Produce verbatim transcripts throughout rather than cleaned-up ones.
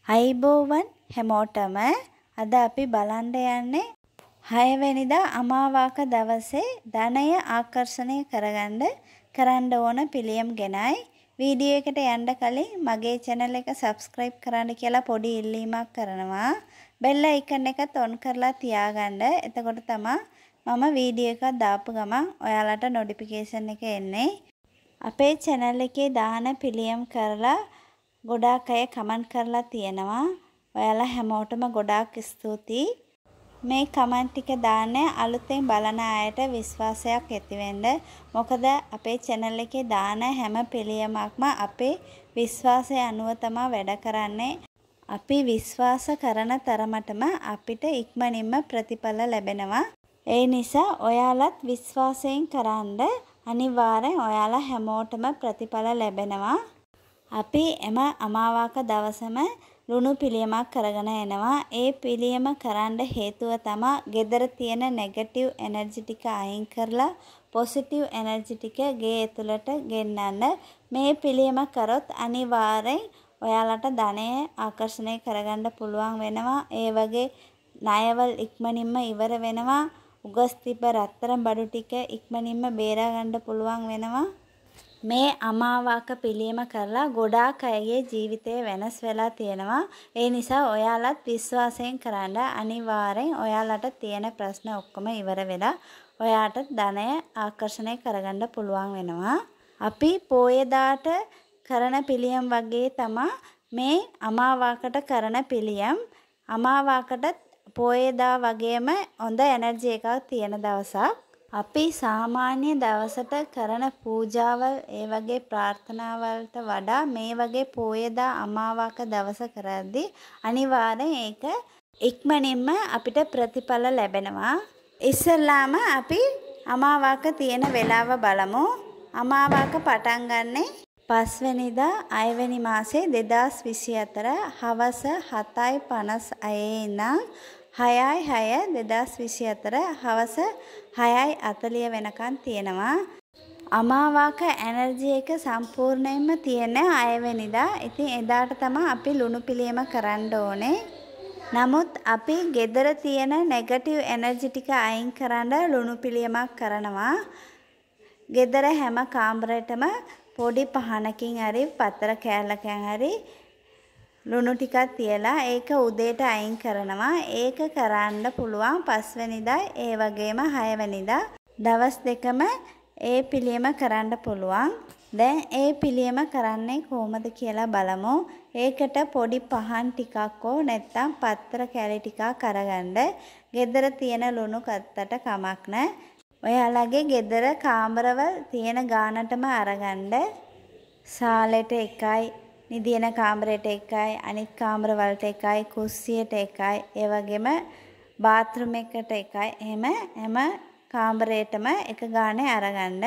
අයිබෝවන් හැමෝටම අද අපි බලන්න යන්නේ හය වෙනිදා අමාවාක දවසේ ධනය ආකර්ෂණය කරගන්න කරන්න ඕන පිළියම් ගැනයි. වීඩියෝ එකට යන්න කලින් මගේ channel එක subscribe කරන්න කියලා පොඩි ඉල්ලීමක් කරනවා. bell icon එකත් on කරලා තියාගන්න. එතකොට තමයි මම වීඩියෝ එකක් දාපු ගමන් ඔයාලට notification එක එන්නේ. අපේ channel එකේ දාන පිළියම් කරලා ගොඩාක් අය කමෙන්ට් කරලා තියෙනවා. ඔයාලා හැමෝටම ගොඩාක් ස්තුතියි. මේ කමෙන්ට් ටික දාන්න අලුතෙන් බලන අයට විශ්වාසයක් ඇති වෙන්න. මොකද අපේ channel එකේ දාන හැම පිළියමක්ම අපේ විශ්වාසය අනුව තමයි වැඩ කරන්නේ. අපි විශ්වාස කරන තරමටම අපිට ඉක්මනින්ම ප්‍රතිඵල ලැබෙනවා. ඒ නිසා ඔයාලත් විශ්වාසයෙන් කරන්ඩ අනිවාර්යෙන් ඔයාලා හැමෝටම ප්‍රතිඵල ලැබෙනවා. අපි එම අමාවාක දවසම ලුණු පිළියමක් කරගෙන එනවා. ඒ පිළියම කරන්න හේතුව තමයි gedara තියෙන නෙගටිව් එනර්ජි ටික අයින් කරලා පොසිටිව් එනර්ජි ටික ගේ ඇතුළට ගෙන්නන්න. මේ පිළියම කරොත් අනිවාර්යෙන් ඔයාලට ධනය ආකර්ෂණය කරගන්න පුළුවන් වෙනවා. ඒ වගේ ණයවල් ඉක්මනින්ම ඉවර වෙනවා. උගස් තිබ්බ රත්තරන් බඩු ටික ඉක්මනින්ම බේරා ගන්න පුළුවන් වෙනවා. මේ අමාවාක පිළියම කරලා ගොඩාක් අයගේ ජීවිතය වෙනස් වෙලා තියෙනවා. ඒ නිසා ඔයාලත් විශ්වාසයෙන් කරන්න අනිවාර්යෙන් ඔයාලට තියෙන ප්‍රශ්න ඔක්කොම ඉවර වෙලා ඔයාට ධනය ආකර්ෂණය කරගන්න පුළුවන් වෙනවා. අපි පෝයදාට කරන පිළියම් වගේ තමයි මේ අමාවාකට කරන පිළියම්. අමාවාකට පෝයදා වගේම හොඳ එනර්ජි එකක් තියෙන දවසක්. අපි සාමාන්‍ය දවසට කරන පූජාවල් ඒ වගේ ප්‍රාර්ථනාවලට වඩා මේ වගේ පෝයදා අමාවාක දවස කරද්දී අනිවාර්යෙන් ඒක ඉක්මනින්ම අපිට ප්‍රතිඵල ලැබෙනවා. ඉස්සෙල්ලාම අපි අමාවාක තියෙන වෙලාව බලමු. අමාවාක පටන් ගන්නේ පස්වෙනිදා අයවැනි මාසේ දෙදාස් විසි හතර හවස හතයි පනස් හයේ ඉඳන් හයයි හය දෙදාස් විසි හතර හවස හයයි අතලිය වෙනකන් තියෙනවා. අමාවාක එනර්ජි එක සම්පූර්ණයෙන්ම තියෙන අයවැනිදා. ඉතින් එදාට තමයි අපි ලුණු පිළියම කරන්න ඕනේ. නමුත් අපි gedara තියෙන නෙගටිව් එනර්ජි ටික අයින් කරන්න ලුණු පිළියමක් කරනවා. gedara හැම කාමරයටම පොඩි පහනකින් හරි පතර කෑල්ලකින් හරි ලුණු ටිකක් තියලා ඒක උදේට අයින් කරනවා. ඒක කරන්න පුළුවන් පස්වෙනිදා ඒ වගේම හයවෙනිදා දවස් දෙකම ඒ පිළියම කරන්න පුළුවන්. දැන් ඒ පිළියම කරන්නේ කොහොමද කියලා බලමු. ඒකට පොඩි පහන් ටිකක් හෝ නැත්නම් පතර කෑලි ටිකක් අරගන්න. gedara තියෙන ලුණු කත්තට කමක් නැහැ. ඔයාලගේ gedara කාමරවල තියෙන ගානටම අරගන්න. සාලෙට එකයි, නිදියන කාමරයට එකයි, අනිත් කාමර වලට එකයි, කුස්සියට එකයි, ඒ වගේම බාත්රූම් එකට එකයි. එහෙම හැම කාමරයටම එක ගානේ අරගන්න.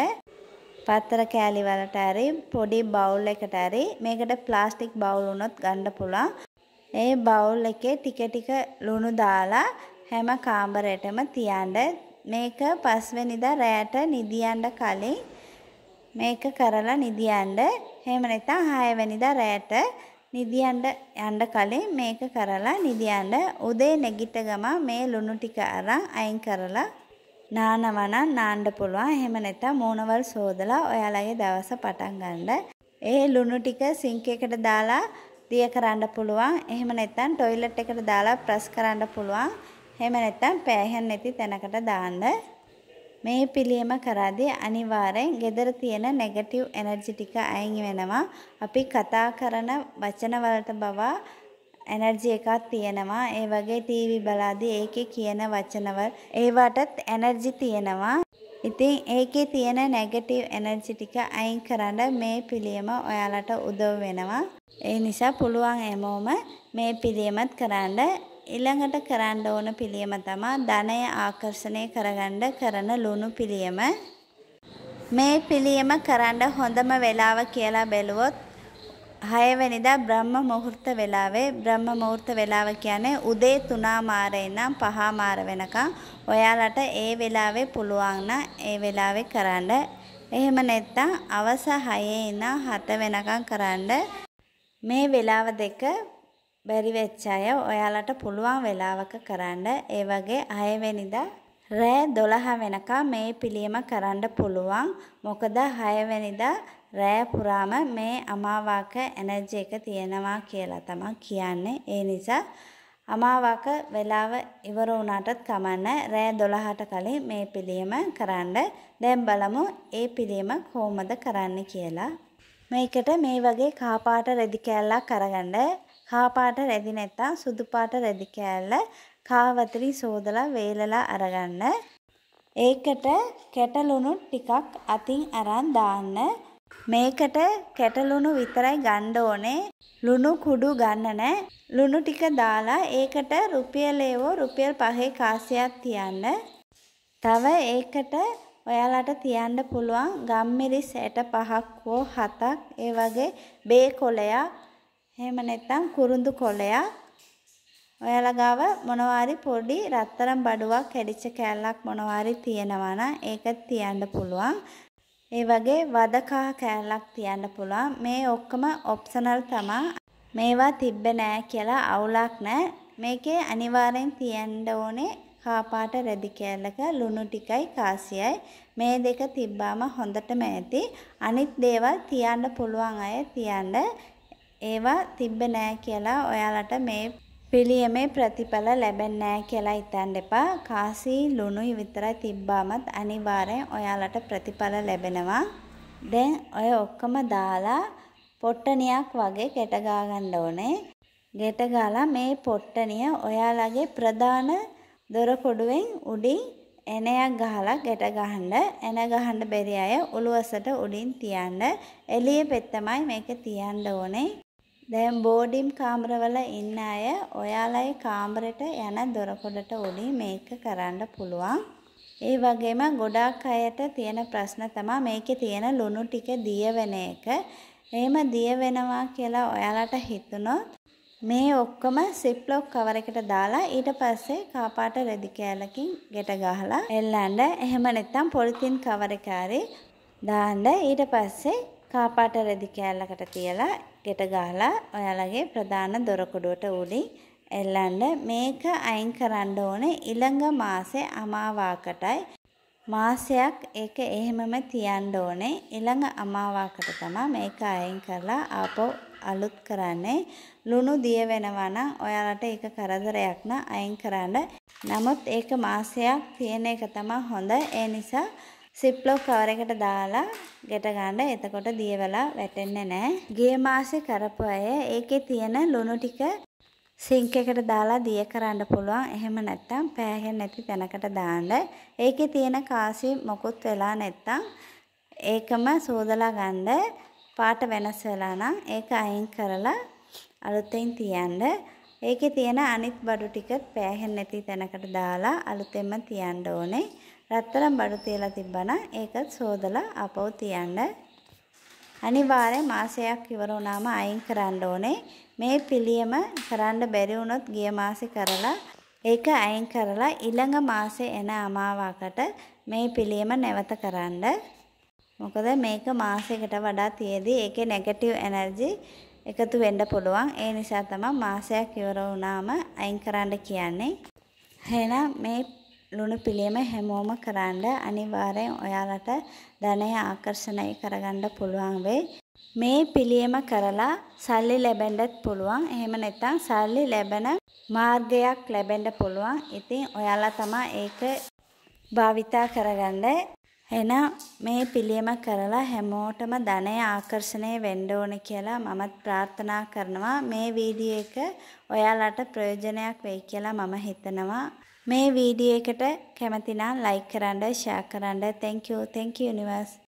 පතර කෑලි වලට හරි පොඩි බවුල් එකට හරි මේකට ප්ලාස්ටික් බවුල් උනොත් ගන්න පුළුවන්. ඒ බවුල් එකේ ටික ටික ලුණු දාලා හැම කාමරයටම තියන්න. මේක පස්වෙනිදා රැයට නිදියන්න කලින් මේක කරලා නිදියන්න. එහෙම නැත්නම් හයවෙනිදා රැයට නිදියන්න යන්න කලින් මේක කරලා නිදියන්න. උදේ නැගිට ගමන් මේ ලුණු ටික අරන් අයින් කරලා නානවා නම් නාන්න පුළුවන්. එහෙම නැත්නම් මූණවල් සෝදලා ඔයාලගේ දවස පටන් ගන්න. ඒ ලුණු ටික සිංක් එකට දාලා දිය කරන්න පුළුවන්. එහෙම නැත්නම් টয়ලට් එකට දාලා ප්‍රස් කරන්න පුළුවන්. එහෙම නැත්නම් පෑහෙන් නැති තැනකට දාන්න. මේ පිළියම කරද්දී අනිවාර්යෙන් gedara තියෙන නෙගටිව් එනර්ජි ටික අයින් වෙනවා. අපි කතා කරන වචන වලට බව එනර්ජි එකක් තියෙනවා. ඒ වගේ ටීවී බලද්දී ඒකේ කියන වචනවල ඒවටත් එනර්ජි තියෙනවා. ඉතින් ඒකේ තියෙන නෙගටිව් එනර්ජි ටික අයින් කරන්න මේ පිළියම ඔයාලට උදව් වෙනවා. ඒ නිසා පුළුවන් හැමෝම මේ පිළියමත් කරන්න. ඊළඟට කරන්න ඕන පිළියම තමයි ධනය ආකර්ෂණය කරගන්න කරන ලුණු පිළියම. මේ පිළියම කරන්න හොඳම වෙලාව කියලා බැලුවොත් හයවෙනිදා බ්‍රහ්ම මුහුර්ත වෙලාවේ. බ්‍රහ්ම මුහුර්ත වෙලාව කියන්නේ උදේ තුනමාරේ ඉඳන් පහමාර වෙනකන්. ඔයාලට ඒ වෙලාවේ පුළුවන් නම් ඒ වෙලාවේ කරන්න. එහෙම නැත්නම් අවස හයේ ඉඳන් හත වෙනකන් කරන්න. මේ වෙලාව දෙක බැරි වෙච්ච අය ඔයාලට පුළුවන් වෙලාවක කරන්න. ඒ වගේ හය වෙනිදා රෑ දොළහ වෙනකම් මේ පිළියම කරන්න පුළුවන්. මොකද හය වෙනිදා රෑ පුරාම මේ අමාවාක එනර්ජි එක තියෙනවා කියලා තමයි කියන්නේ. ඒ නිසා අමාවාක වෙලාව ඉවර වුණාටත් කමන්න රෑ දොළහට කලින් මේ පිළියම කරන්න. දැන් බලමු ඒ පිළියම කොහොමද කරන්න කියලා. මේකට මේ වගේ කහ පාට රෙදි කෑල්ලක් අරගන්න. කහ පාට රෙදි නැත්තම් සුදු පාට රෙදි කෑල්ල කාවතරි සෝදලා වේලලා අරගන්න. ඒකට කැටලුණු ටිකක් අතින් අරන් දාන්න. මේකට කැටලුණු විතරයි ගන්න ඕනේ. ලුණු කුඩු ගන්න නැහැ. ලුණු ටික දාලා ඒකට රුපියල් ඒවෝ රුපියල් පහේ කාසියක් තියන්න. තව ඒකට ඔයාලට තියන්න පුළුවන් ගම්මිරිස් ඇට පහක් හෝ හතක්, ඒ වගේ බේ කොලයක්, එහෙම නැත්නම් කුරුඳු කොලයක්. ඔයාලා ගාව මොනවාරි පොඩි රත්තරන් බඩුවක් කැඩිච්ච කෑල්ලක් මොනවාරි තියෙනවා නම් ඒක තියන්න පුළුවන්. ඒ වගේ වදකහ කෑල්ලක් තියන්න පුළුවන්. මේ ඔක්කොම ඔප්ෂනල් තමයි. මේවා තිබ්බේ නෑ කියලා අවුලක් නෑ. මේකේ අනිවාර්යෙන් තියන්න ඕනේ කාපාට රෙදි කෑල්ලක ලුණු ටිකයි කාසියයි. මේ දෙක තිබ්බාම හොඳටම ඇති. අනිත් දේවල් තියන්න පුළුවන් අය තියන්න. ඒවා තිබ්බේ නෑ කියලා ඔයාලට මේ පිළියමේ ප්‍රතිඵල ලැබෙන්නේ නැහැ කියලා හිතන්න එපා. කාසි ලුණුයි විතරයි තිබ්බාමත් අනිවාර්යෙන් ඔයාලට ප්‍රතිඵල ලැබෙනවා. දැන් ඔය ඔක්කොම දාලා පොට්ටනියක් වගේ ගැට ගා ගන්න ඕනේ. ගැට ගාලා මේ පොට්ටනිය ඔයාලගේ ප්‍රධාන දොර කොඩුවෙන් උඩින් එනයක් ගහලා ගැට ගහන්න. එන ගහන්න බැරි අය උළුවසට උඩින් තියන්න. එළිය පෙත්තමයි මේක තියන්න ඕනේ. දැන් බෝඩිම් කාමරවල ඉන්න අය ඔයාලගේ කාමරෙට යන දොරකොඩට උඩින් මේක කරන්න පුළුවන්. ඒ වගේම ගොඩාක් අයට තියෙන ප්‍රශ්න තමයි මේකේ තියෙන ලුණු ටික දිය වෙන එක. එහෙම දිය වෙනවා කියලා ඔයාලට හිතුනොත් මේ ඔක්කොම සිප්ලොක් කවර් එකට දාලා ඊට පස්සේ කාපාට රෙදි කෑල්ලකින් ගැට ගහලා එල්ලන්න. එහෙම නැත්නම් පොලිතින් කවර් එක හරි දාන්න. ඊට පස්සේ කාපාට රෙදි කෑල්ලකට තියලා ගැට ගහලා ඔයාලගේ ප්‍රධාන දොරකොඩුවට උඩින් එල්ලන්න. මේක අයින් කරන්න ඕනේ ඊළඟ මාසේ අමාවාකටයි. මාසයක් ඒක එහෙමම තියන්න ඕනේ. ඊළඟ අමාවාකට තමයි මේක අයින් කරලා ආපහු අලුත් කරන්නේ. ලුණු දිය වෙනවා නම් ඔයාලට ඒක කරදරයක් න අයින් කරන්න. නමුත් ඒක මාසයක් තියෙන එක තමයි හොඳ. ඒ නිසා සිප්ලොක් කවර් එකට දාලා ගැට ගන්න. එතකොට දිය වෙලා වැටෙන්නේ නැහැ. ගිය මාසේ කරපු අය ඒකේ තියෙන ලුණු ටික සිංක් එකට දාලා දිය කරන්න පුළුවන්. එහෙම නැත්නම් පෑහෙන්නේ නැති තැනකට දාන්න. ඒකේ තියෙන කාසි මොකුත් වෙලා නැත්නම් ඒකම සෝදලා ගන්න. පාට වෙනස් වෙලා නම් ඒක අයින් කරලා අලුතෙන් තියන්න. ඒකේ තියෙන අනිත් බඩු ටික පෑහෙන්නේ නැති තැනකට දාලා අලුතෙන්ම තියන්න ඕනේ. රත්තරන් බඩු තියලා තිබ්බනම් ඒක සෝදලා ආපහු තියන්න. අනිවාර්යෙන් මාසයක් ඉවර වුණාම අයින් කරන්න ඕනේ. මේ පිළියම කරන්න බැරි වුණොත් ගිය මාසේ කරලා ඒක අයින් කරලා ඊළඟ මාසේ එන අමාවාකට මේ පිළියම නැවත කරන්න. මොකද මේක මාසයකට වඩා තියේදී ඒකේ නෙගටිව් එනර්ජි එකතු වෙන්න පුළුවන්. ඒ නිසා තමයි මාසයක් ඉවර වුණාම අයින් කරන්න කියන්නේ. එහෙනම් මේ ලුණු පිළියම හැමෝම කරන්න. අනිවාර්යෙන් ඔයාලට ධනය ආකර්ෂණය කරගන්න පුළුවන් වෙයි. මේ පිළියම කරලා සල්ලි ලැබෙන්නත් පුළුවන්. එහෙම නැත්නම් සල්ලි ලැබෙන මාර්ගයක් ලැබෙන්න පුළුවන්. ඉතින් ඔයාලා තමයි ඒක භාවිතා කරගන්න. එහෙනම් මේ පිළියම කරලා හැමෝටම ධනය ආකර්ෂණය වෙන්න ඕනේ කියලා මමත් ප්‍රාර්ථනා කරනවා. මේ වීඩියෝ එක ඔයාලට ප්‍රයෝජනයක් වෙයි කියලා මම හිතනවා. මේ වීඩියෝ එකට කැමති නම් ලයික් කරන්න, ෂෙයා කරන්න. thank you thank you universe.